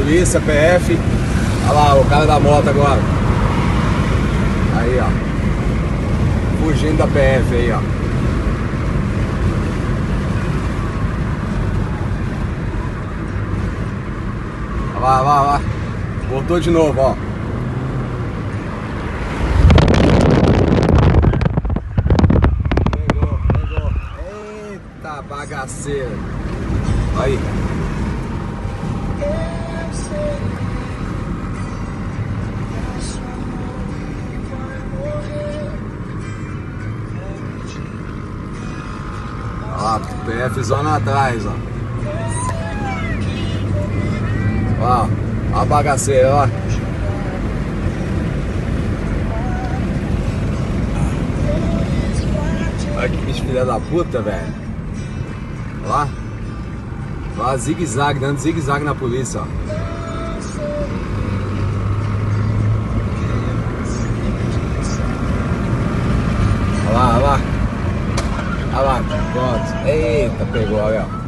polícia, PF. Olha lá, o cara da moto agora. Aí, ó. Fugindo da PF aí, ó. Vai, vai, vai. Voltou de novo, ó. Pegou, pegou. Eita bagaceira. Aí. Ó, PF zona atrás, ó. Ó, a bagaceira, ó. Olha que bicho filha da puta, velho. Olha lá. Olha lá, zigue-zague, dando zigue-zague na polícia, ó. Olha lá, olha lá. Olha lá, pronto. Eita, pegou, olha, ó.